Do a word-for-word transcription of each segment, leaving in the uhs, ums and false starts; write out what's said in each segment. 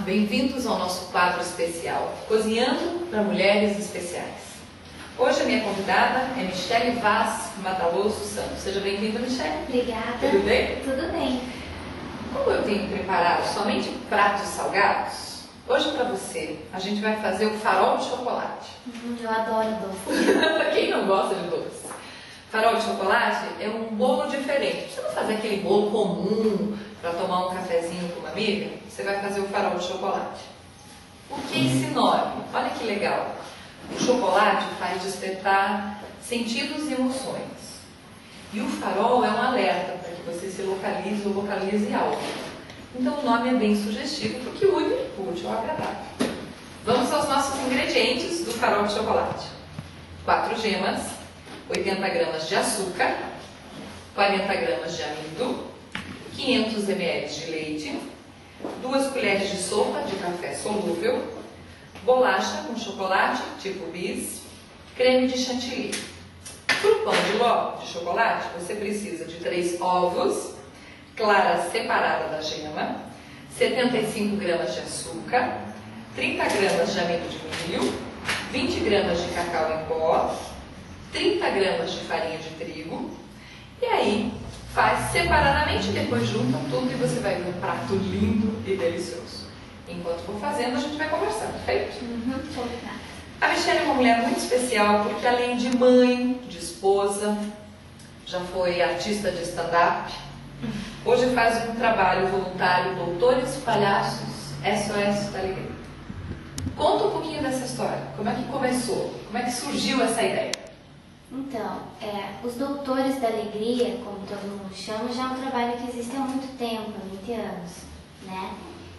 bem-vindos ao nosso quadro especial, Cozinhando para Mulheres Especiais. Hoje a minha convidada é Michele Vaz Madaloso Santos. Seja bem-vinda, Michele. Obrigada. Tudo bem? Tudo bem. Como eu tenho preparado somente pratos salgados, hoje para você a gente vai fazer o farol de chocolate. Hum, eu adoro doce. Para quem não gosta de doce. Farol de chocolate é um bolo diferente. Você não fazer aquele bolo comum para tomar um cafezinho com uma amiga, você vai fazer o farol de chocolate. Por que esse nome? Olha que legal. O chocolate faz despertar sentidos e emoções. E o farol é um alerta para que você se localize ou localize algo. Então o nome é bem sugestivo porque une o útil ao agradável. Vamos aos nossos ingredientes do farol de chocolate. quatro gemas, oitenta gramas de açúcar, quarenta gramas de amido, quinhentos mililitros de leite, duas colheres de sopa de café solúvel, bolacha com chocolate tipo bis, creme de chantilly. Para o pão de ló de chocolate, você precisa de três ovos, clara separada da gema, setenta e cinco gramas de açúcar, trinta gramas de amido de milho, vinte gramas de cacau em pó, trinta gramas de farinha de trigo, e aí faz separadamente e depois junta tudo e você vai ver um prato lindo e delicioso. Enquanto for fazendo, a gente vai conversando, feito? Uhum, obrigada. A Michele é uma mulher muito especial porque além de mãe, de esposa, já foi artista de stand-up, hoje faz um trabalho voluntário, Doutores Palhaços, S O S da Alegria. Conta um pouquinho dessa história, como é que começou, como é que surgiu essa ideia? Então, é, os Doutores da Alegria, como todo mundo chama, já é um trabalho que existe há muito tempo, há vinte anos, né?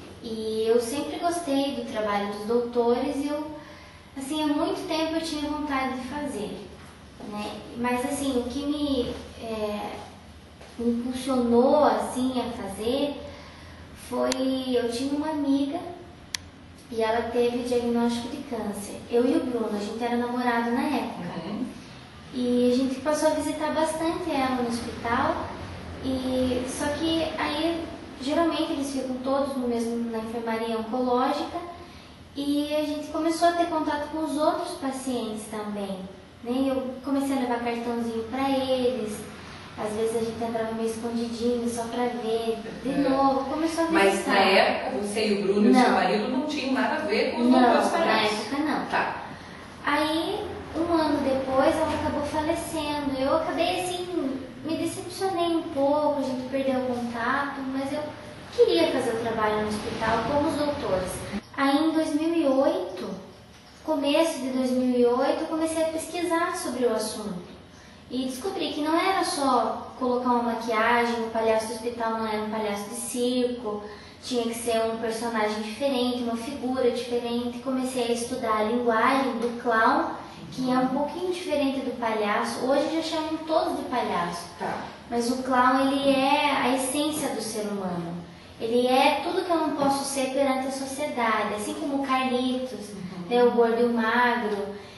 E eu sempre gostei do trabalho dos doutores e eu, assim, há muito tempo eu tinha vontade de fazer, né? Mas, assim, o que me, é, me impulsionou, assim, a fazer foi, eu tinha uma amiga e ela teve diagnóstico de câncer. Eu e o Bruno, a gente era namorado na época. Uhum. E a gente passou a visitar bastante ela no hospital, e só que aí geralmente eles ficam todos no mesmo, na enfermaria oncológica, e a gente começou a ter contato com os outros pacientes também, né? Eu comecei a levar cartãozinho para eles, às vezes a gente entrava meio escondidinho só para ver, de Uhum. novo, começou a visitar. Mas na época você e o Bruno e o seu marido não tinham nada a ver com os Não, doutores na palhaços. época não. Tá. Aí, um ano depois, ela acabou falecendo. Eu acabei, assim, me decepcionei um pouco, a gente perdeu o contato, mas eu queria fazer o trabalho no hospital como os doutores. Aí, em dois mil e oito, começo de dois mil e oito, eu comecei a pesquisar sobre o assunto. E descobri que não era só colocar uma maquiagem, o palhaço do hospital não era um palhaço de circo, tinha que ser um personagem diferente, uma figura diferente. Comecei a estudar a linguagem do clown, que é um pouquinho diferente do palhaço. Hoje já chamam todos de palhaço, Tá. mas o clown, ele é a essência do ser humano. Ele é tudo que eu não posso ser perante a sociedade, assim como o Carlitos, uhum. né, o gordo e o magro.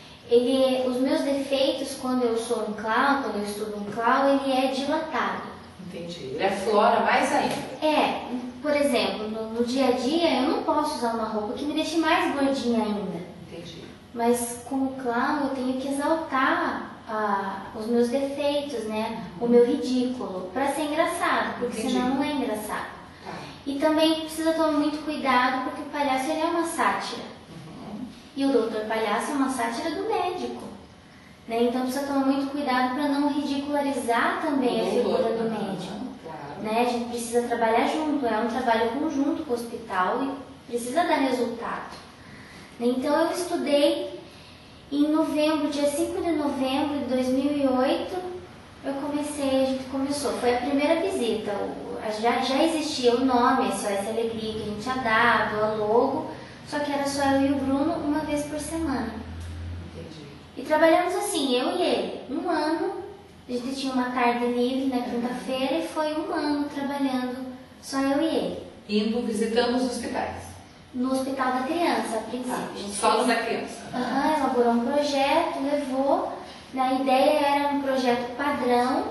Ele, os meus defeitos, quando eu sou um clown, quando eu estudo um clown, ele é dilatado. Entendi. Ele aflora mais ainda. É, por exemplo, no, no dia a dia eu não posso usar uma roupa que me deixe mais gordinha ainda. Entendi. Mas com o clown eu tenho que exaltar ah, os meus defeitos, né? O meu ridículo, para ser engraçado, porque Entendi. senão não é engraçado. Tá. E também precisa tomar muito cuidado, porque o palhaço, ele é uma sátira. Uhum. E o doutor Palhaço é uma sátira do médico, né? Então precisa tomar muito cuidado para não ridicularizar também a figura do médico. Claro. Né? A gente precisa trabalhar junto, é um trabalho conjunto com o hospital e precisa dar resultado. Então eu estudei em novembro, dia cinco de novembro de dois mil e oito, eu comecei, a gente começou, foi a primeira visita, o, já, já existia o nome, S O S Alegria, que a gente tinha dado, a logo, só que era só eu e o Bruno uma vez por semana. Entendi. E trabalhamos assim, eu e ele, um ano, a gente tinha uma tarde livre na quinta-feira e foi um ano trabalhando só eu e ele. Indo, visitando os hospitais. No Hospital da Criança, a princípio. Tá. A gente Solos fez- da criança. Aham, elaborou um projeto, levou. A ideia era um projeto padrão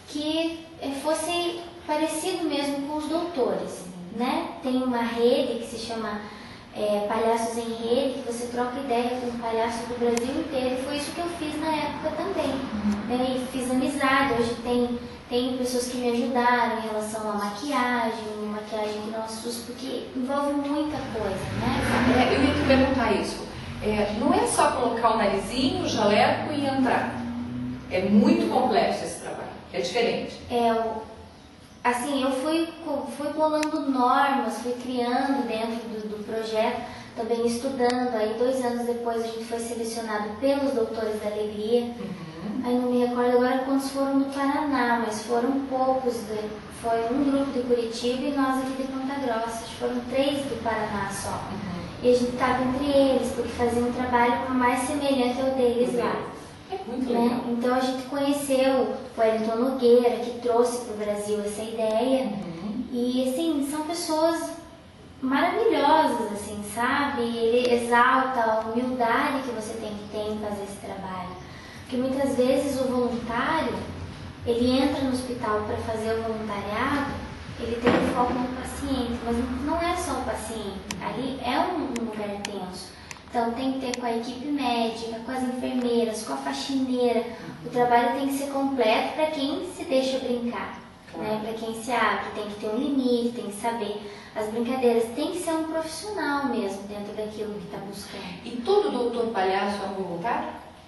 que eh, fosse parecido mesmo com os doutores, né? Tem uma rede que se chama é, palhaços em rede, que você troca ideia com palhaços do Brasil inteiro. Foi isso que eu fiz na época também. Né? E fiz amizade. Hoje tem, tem pessoas que me ajudaram em relação à maquiagem, maquiagem que nós usamos, porque envolve muita coisa, né? É, eu ia te perguntar isso. É, não é só colocar o narizinho, o jaleco e entrar. É muito complexo esse trabalho. É diferente. É, o Assim, eu fui, fui bolando normas, fui criando dentro do, do projeto, também estudando. Aí, dois anos depois, a gente foi selecionado pelos Doutores da Alegria. Uhum. Aí, não me recordo agora quantos foram do Paraná, mas foram poucos. De, foi um grupo de Curitiba e nós aqui de Ponta Grossa. Acho que foram três do Paraná só. Uhum. E a gente estava entre eles, porque fazia um trabalho mais semelhante ao deles uhum. lá. É muito né? legal. Então a gente conheceu o Wellington Nogueira, que trouxe para o Brasil essa ideia. Uhum. E assim, são pessoas maravilhosas, assim, sabe? Ele exalta a humildade que você tem que ter em fazer esse trabalho. Porque muitas vezes o voluntário, ele entra no hospital para fazer o voluntariado, ele tem um foco no paciente, mas não é só o paciente. Ali é um lugar tenso. Então tem que ter com a equipe médica, com as enfermeiras, com a faxineira. O trabalho tem que ser completo para quem se deixa brincar, claro. Né? Para quem se abre, tem que ter um limite, tem que saber as brincadeiras. Tem que ser um profissional mesmo dentro daquilo que está buscando. E todo doutor palhaço é um voluntário?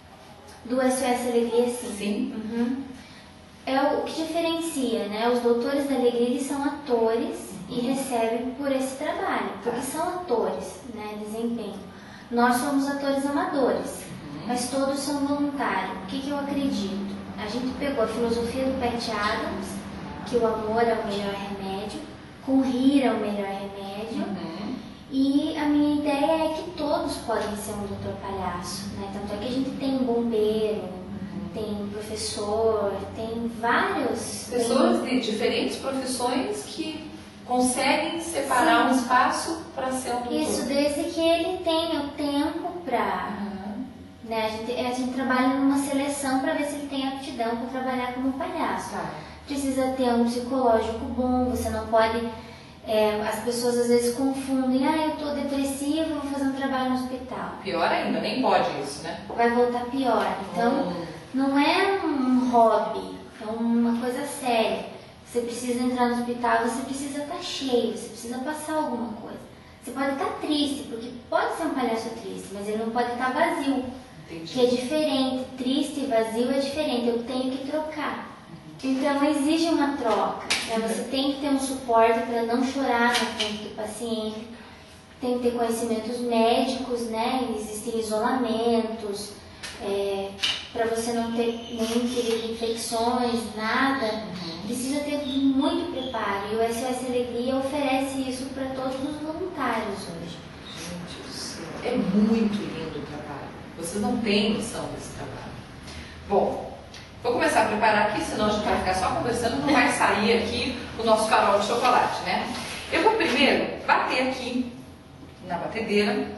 Do S O S Alegria, sim. Sim. Uhum. É o que diferencia, né? Os Doutores da Alegria, eles são atores uhum. e recebem por esse trabalho, porque são atores, né? Desempenho. Nós somos atores amadores, uhum. mas todos são voluntários. O que, que eu acredito? A gente pegou a filosofia do Pat Adams, que o amor é o melhor remédio, com rir é o melhor remédio, uhum. e a minha ideia é que todos podem ser um doutor palhaço, né? Tanto é que a gente tem bombeiro, uhum. tem professor, tem vários... Pessoas tem... de diferentes profissões que conseguem separar Sim. um espaço para ser um doutor. Isso, desde que ele tenha o tempo para... Uhum. Né, a, gente, a gente trabalha numa seleção para ver se ele tem aptidão para trabalhar como palhaço. Tá. Precisa ter um psicológico bom, você não pode... É, as pessoas às vezes confundem, ah, eu estou depressiva, vou fazer um trabalho no hospital. Pior ainda, nem pode isso, né? Vai voltar pior. Então, hum. não é um hobby, é uma coisa séria. Você precisa entrar no hospital, você precisa estar cheio, você precisa passar alguma coisa. Você pode estar triste, porque pode ser um palhaço triste, mas ele não pode estar vazio. Entendi. Que é diferente, triste e vazio é diferente, eu tenho que trocar. Então exige uma troca, né? Você tem que ter um suporte para não chorar na frente do paciente, tem que ter conhecimentos médicos, né? Existem isolamentos, é, para você não ter nenhum tipo de infecções, nada. Uhum. Precisa ter muito preparo e o S O S Alegria oferece isso para todos os voluntários hoje. Gente do céu, é muito lindo o trabalho. Vocês não têm noção desse trabalho. Bom, vou começar a preparar aqui, senão a gente vai ficar só conversando, não vai sair aqui o nosso farol de chocolate, né? Eu vou primeiro bater aqui na batedeira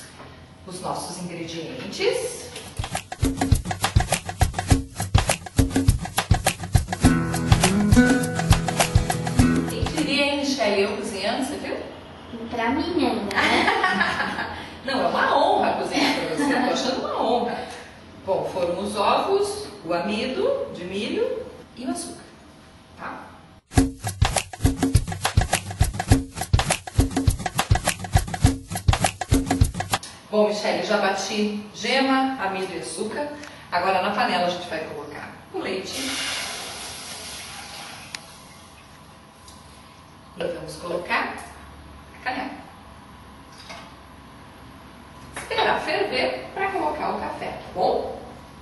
os nossos ingredientes. Eu cozinhando, você viu? Pra mim ainda, né? Não, é uma honra cozinhar pra você, eu tô achando uma honra. Bom, foram os ovos, o amido de milho e o açúcar, tá? Bom, Michele, já bati gema, amido e açúcar. Agora na panela a gente vai colocar o leite. E vamos colocar a canela. Esperar ferver para colocar o café, tá bom?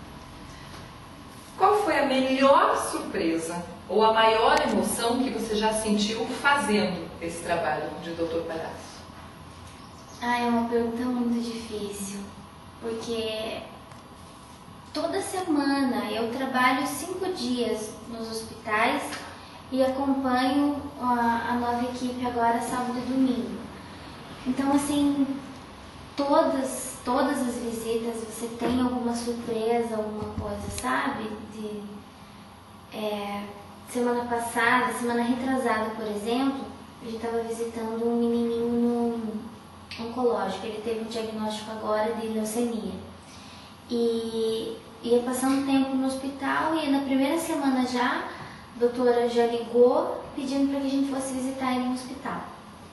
Qual foi a melhor surpresa ou a maior emoção que você já sentiu fazendo esse trabalho de doutor Palhaço? Ah, é uma pergunta muito difícil, porque toda semana eu trabalho cinco dias nos hospitais e acompanho a, a nova equipe agora sábado e domingo. Então, assim, todas, todas as visitas você tem alguma surpresa, alguma coisa, sabe? De, é, semana passada, semana retrasada, por exemplo, a gente estava visitando um menininho no, oncológico. Ele teve um diagnóstico agora de leucemia. E ia passar um tempo no hospital e na primeira semana já, a doutora já ligou pedindo para que a gente fosse visitar ele no hospital.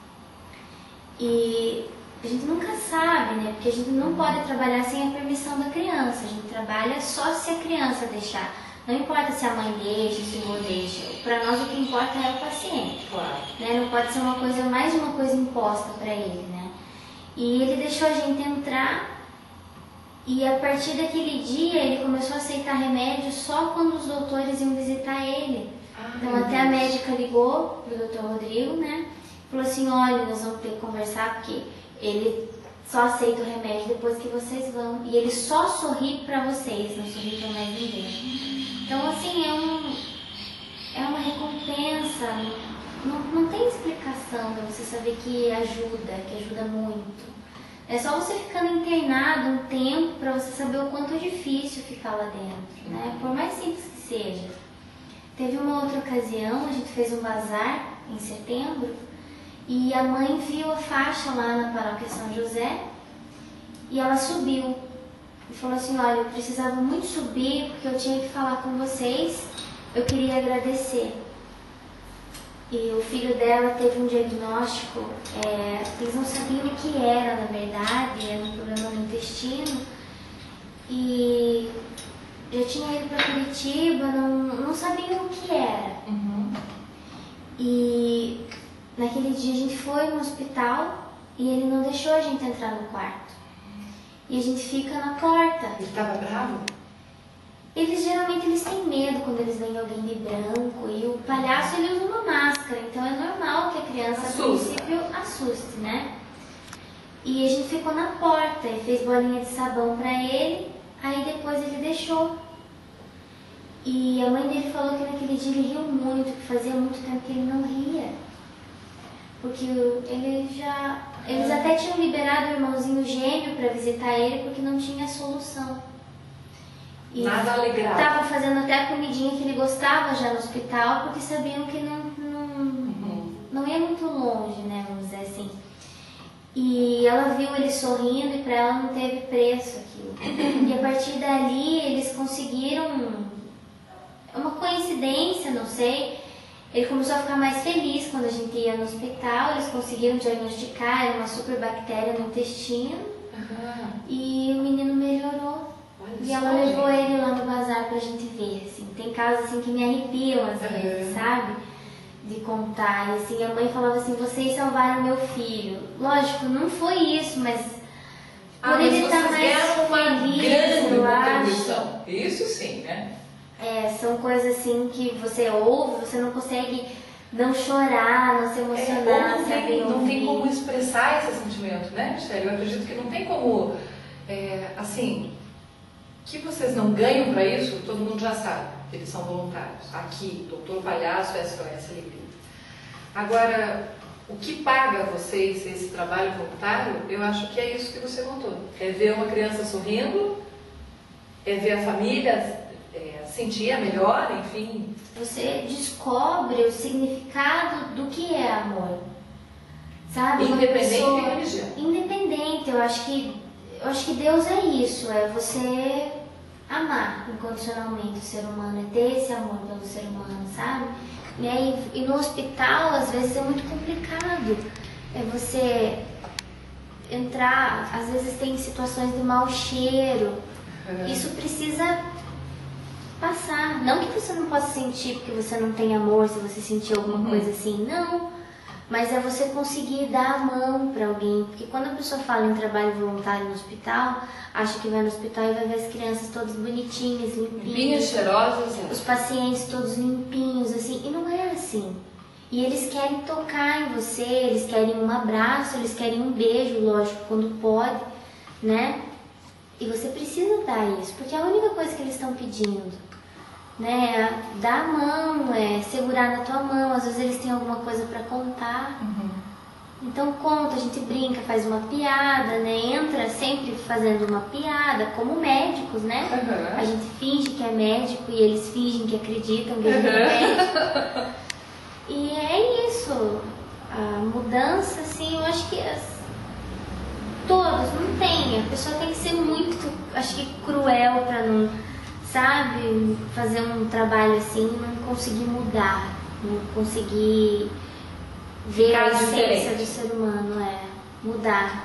E a gente nunca sabe, né? Porque a gente não pode trabalhar sem a permissão da criança. A gente trabalha só se a criança deixar. Não importa se a mãe deixa, se o avô deixa. Para nós o que importa é o paciente. Claro. Né? Não pode ser uma coisa, mais de uma coisa imposta para ele, né? E ele deixou a gente entrar e a partir daquele dia ele começou a aceitar remédio só quando os doutores iam visitar ele. Ah, então até a médica ligou pro doutor Rodrigo, né? Falou assim, olha, nós vamos ter que conversar porque ele só aceita o remédio depois que vocês vão. E ele só sorri pra vocês, não sorri pra mais ninguém. Então assim, é, um, é uma recompensa, não, não tem explicação pra você saber que ajuda, que ajuda muito. É só você ficando internado um tempo pra você saber o quanto é difícil ficar lá dentro, né? Por mais simples que seja. Teve uma outra ocasião, a gente fez um bazar em setembro e a mãe viu a faixa lá na paróquia São José e ela subiu e falou assim, olha, eu precisava muito subir porque eu tinha que falar com vocês, eu queria agradecer. E o filho dela teve um diagnóstico, é, eles não sabiam o que era na verdade, era um problema no intestino e já tinha ido para Curitiba, não, não sabiam o que era. Uhum. E naquele dia a gente foi no hospital e ele não deixou a gente entrar no quarto. E a gente fica na porta. Ele estava bravo? Eles geralmente eles têm medo quando eles veem alguém de branco e o palhaço ele usa uma máscara, então é normal que a criança Assusta. a princípio assuste, né? E a gente ficou na porta e fez bolinha de sabão pra ele, aí depois ele deixou. E a mãe dele falou que naquele dia ele riu muito, que fazia muito tempo que ele não ria. Porque ele já... Eles até tinham liberado o irmãozinho gêmeo pra visitar ele porque não tinha solução. E nada alegrado. Estavam fazendo até a comidinha que ele gostava já no hospital, porque sabiam que não, não, Uhum. não ia muito longe, né, vamos dizer assim. E ela viu ele sorrindo e para ela não teve preço aquilo. E a partir dali eles conseguiram, uma coincidência, não sei, ele começou a ficar mais feliz quando a gente ia no hospital, eles conseguiram diagnosticar uma superbactéria no intestino Uhum. e o menino melhorou. E ela levou ele lá no bazar pra gente ver, assim. Tem casos assim que me arrepiam às vezes, Uhum. sabe? De contar. E assim, a mãe falava assim, vocês salvaram meu filho. Lógico, não foi isso, mas Ah, por mas ele estar vocês mais deram uma feliz, grande eu acho. contribuição. Isso sim, né? É, são coisas assim que você ouve, você não consegue não chorar, não se É, ou emocionar, não, sabe? tem, não tem Ouvir. como expressar esse sentimento, né, Michele? Eu acredito que não tem como, é, assim, que vocês não ganham para isso, todo mundo já sabe, eles são voluntários. Aqui, Doutor Palhaço, S O S Alegria. Agora, o que paga vocês esse trabalho voluntário, eu acho que é isso que você contou. É ver uma criança sorrindo, é ver a família é, sentir a melhor, enfim. Você descobre o significado do que é amor. Sabe? Uma Independente pessoa- de religião. Independente, eu acho que eu acho que Deus é isso, é você amar incondicionalmente o ser humano, é ter esse amor pelo ser humano, sabe? E aí, e no hospital, às vezes é muito complicado. É você entrar, às vezes tem situações de mau cheiro. Uhum. Isso precisa passar. Não que você não possa sentir porque você não tem amor, se você sentir alguma Uhum. coisa assim, não. Mas é você conseguir dar a mão para alguém. Porque quando a pessoa fala em trabalho voluntário no hospital, acha que vai no hospital e vai ver as crianças todas bonitinhas, Limpinhas, limpinhas, cheirosas. os pacientes todos limpinhos, assim. E não é assim. E eles querem tocar em você, eles querem um abraço, eles querem um beijo, lógico, quando pode, né? E você precisa dar isso, porque é a única coisa que eles estão pedindo, né? Dar a mão, é, segurar na tua mão, às vezes eles têm alguma coisa para contar. Uhum. Então conta, a gente brinca, faz uma piada, né? Entra sempre fazendo uma piada, como médicos, né? Uhum. A gente finge que é médico e eles fingem que acreditam que a gente é médico. E é isso, a mudança, assim, eu acho que as- todos, não tem. A pessoa tem que ser muito, acho que cruel pra não, sabe, fazer um trabalho assim e não conseguir mudar, não conseguir ver a essência do ser humano, é, mudar.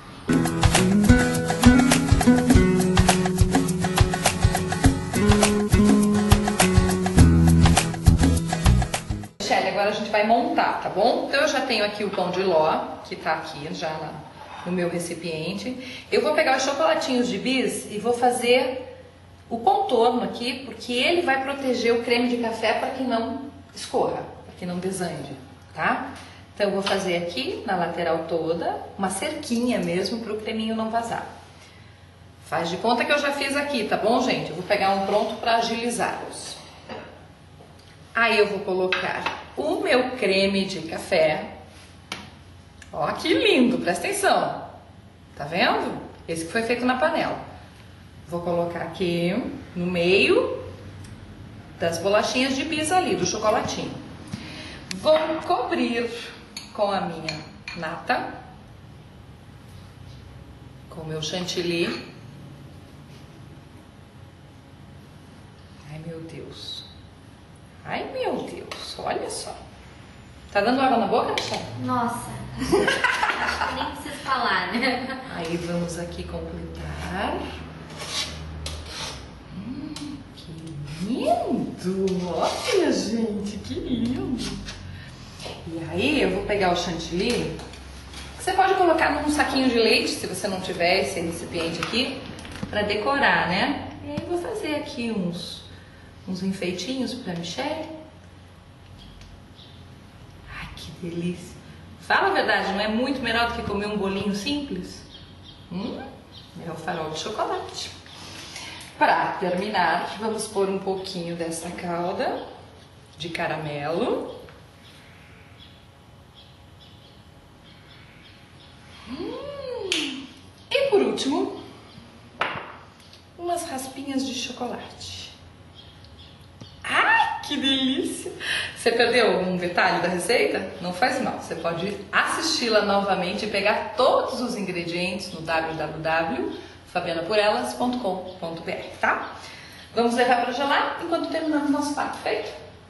Michele, agora a gente vai montar, tá bom? Então eu já tenho aqui o pão de ló, que tá aqui já na, no meu recipiente. Eu vou pegar os chocolatinhos de bis e vou fazer o contorno aqui, porque ele vai proteger o creme de café para que não escorra, para que não desande, tá? Então eu vou fazer aqui na lateral toda uma cerquinha mesmo para o creminho não vazar. Faz de conta que eu já fiz aqui, tá bom, gente? Eu vou pegar um pronto para agilizá-los. Aí eu vou colocar o meu creme de café. Ó, que lindo, presta atenção. Tá vendo? Esse que foi feito na panela. Vou colocar aqui no meio das bolachinhas de bis ali, do chocolatinho. Vou cobrir com a minha nata, com o meu chantilly. Ai, meu Deus. Ai, meu Deus, olha só. Tá dando água na boca, Michele? Nossa, acho que nem preciso falar, né? Aí vamos aqui completar. Hum, que lindo! Olha, gente, que lindo! E aí eu vou pegar o chantilly. Você pode colocar num saquinho de leite, se você não tiver esse recipiente aqui, para decorar, né? E aí eu vou fazer aqui uns... uns enfeitinhos para Michele. Ai, que delícia. Fala a verdade, não é muito melhor do que comer um bolinho simples? Hum, é o farol de chocolate. Para terminar, vamos pôr um pouquinho dessa calda de caramelo. Hum, e por último, umas raspinhas de chocolate. Ai, que delícia! Você perdeu algum detalhe da receita? Não faz mal, você pode assisti-la novamente e pegar todos os ingredientes no w w w ponto fabiana por elas ponto com ponto b r, tá? Vamos levar para gelar enquanto terminamos nosso prato, feito?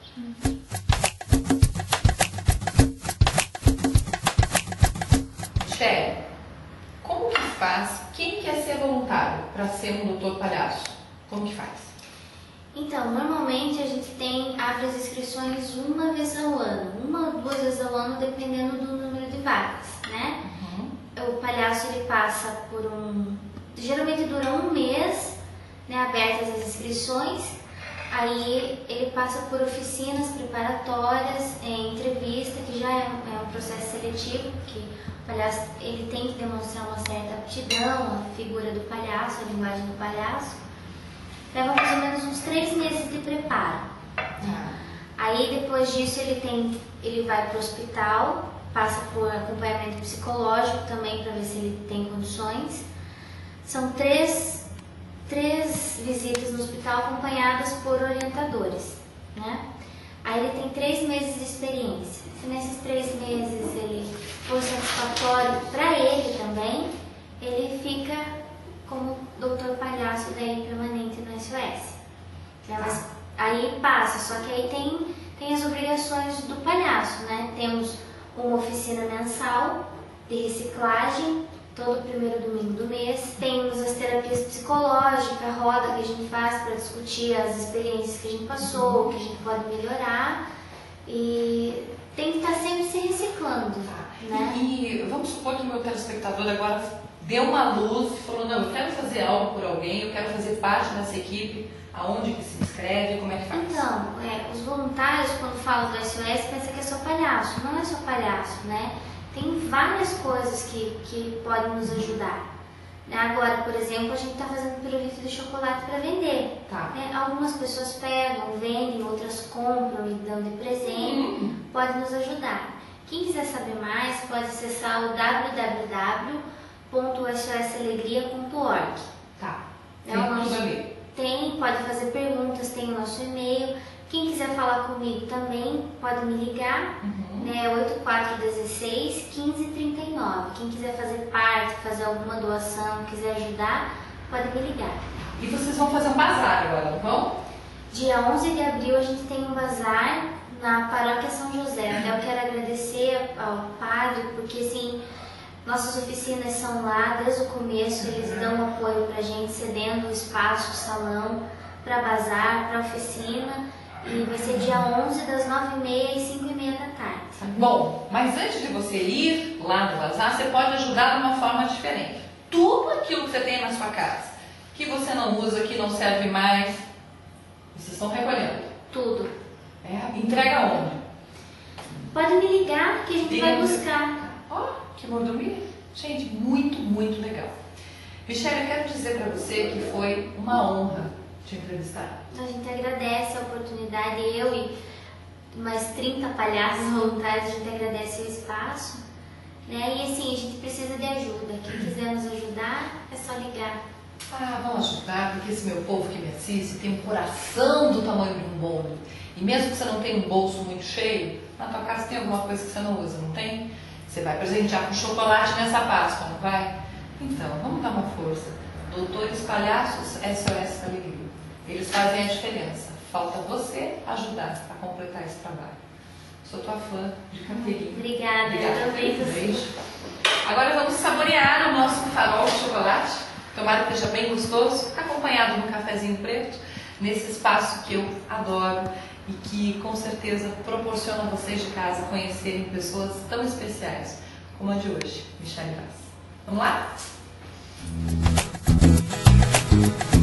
Michele, como que faz? Quem quer ser voluntário para ser um doutor palhaço? Como que faz? Então, normalmente a gente tem, abre as inscrições uma vez ao ano, uma ou duas vezes ao ano, dependendo do número de vagas, né? Uhum. O palhaço, ele passa por um... geralmente dura um mês, né, abertas as inscrições, aí ele passa por oficinas preparatórias, é, entrevista, que já é, é um processo seletivo, porque o palhaço, ele tem que demonstrar uma certa aptidão, a figura do palhaço, a linguagem do palhaço. Leva mais ou menos uns três meses de preparo. Ah. Aí depois disso ele tem, ele vai para o hospital, passa por acompanhamento psicológico também para ver se ele tem condições. São três, três visitas no hospital acompanhadas por orientadores, né? Aí ele tem três meses de experiência. Se nesses três meses ele for satisfatório para ele também, ele fica como doutor palhaço daí permanente no S O S. Né? Mas aí passa, só que aí tem, tem as obrigações do palhaço, né? Temos uma oficina mensal de reciclagem, todo primeiro domingo do mês. Temos as terapias psicológicas, a roda que a gente faz para discutir as experiências que a gente passou, o que a gente pode melhorar. E tem que estar sempre se reciclando. Né? E, e vamos supor que o meu telespectador agora deu uma luz e falou, não, eu quero fazer algo por alguém, eu quero fazer parte dessa equipe, aonde que se inscreve, como é que faz? Então, é, os voluntários, quando falam do S O S, pensam que é só palhaço. Não é só palhaço, né? Tem várias coisas que, que podem nos ajudar. Né? Agora, por exemplo, a gente está fazendo pirulito de chocolate para vender. Tá. Né? Algumas pessoas pegam, vendem, outras compram e dão de presente. Hum. Pode nos ajudar. Quem quiser saber mais, pode acessar o w w w ponto s o s alegria ponto org. Tá. É Tem o nosso... tudo ali. Tem, pode fazer perguntas, tem o nosso e-mail. Quem quiser falar comigo também pode me ligar, Uhum. né? oito quatro um seis, um cinco três nove. Quem quiser fazer parte, fazer alguma doação, quiser ajudar, pode me ligar. E vocês vão fazer um bazar agora, não vão? Dia onze de abril a gente tem um bazar na Paróquia São José. Eu quero agradecer ao padre, porque assim, nossas oficinas são lá desde o começo, eles dão apoio pra gente, cedendo o espaço, o salão, para bazar, para oficina. E vai ser dia onze, das nove e meia às cinco e meia da tarde. Bom, mas antes de você ir lá no bazar, você pode ajudar de uma forma diferente. Tudo aquilo que você tem na sua casa, que você não usa, que não serve mais, vocês estão recolhendo. Tudo. É, entrega onde? Pode me ligar que a gente Tem vai um- buscar. Ó, que mordomia. Gente, muito, muito legal. Michele, eu quero dizer para você que foi uma honra te entrevistar. A gente agradece a oportunidade, eu e mais trinta palhaços voluntários, a gente agradece o espaço, né? E assim, a gente precisa de ajuda. Quem quiser nos ajudar, é só ligar. Ah, vamos ajudar, porque esse meu povo que me assiste tem um coração do tamanho de um bolo. E mesmo que você não tenha um bolso muito cheio, na tua casa tem alguma coisa que você não usa, não tem? Você vai presentear com chocolate nessa Páscoa, não vai? Então, vamos dar uma força. Doutores Palhaços, S O S da Alegria. Eles fazem a diferença. Falta você ajudar a completar esse trabalho. Sou tua fã de carteirinha. Obrigada, Obrigada. eu também Um você. beijo. Agora vamos saborear o nosso farol de chocolate. Tomara que esteja bem gostoso, acompanhado de um cafezinho preto, nesse espaço que eu adoro e que com certeza proporciona a vocês de casa conhecerem pessoas tão especiais como a de hoje, Michele Vaz. Vamos lá?